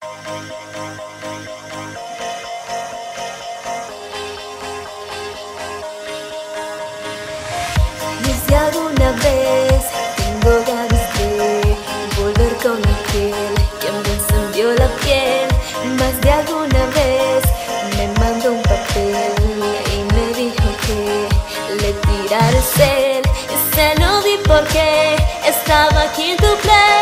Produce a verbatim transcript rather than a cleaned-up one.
Y si alguna vez tengo ganas de volver con aquel que me encendió la piel, más de alguna vez me mandó un papel y me dijo que le tirara el cel. Y se lo di porque estaba aquí en tu play.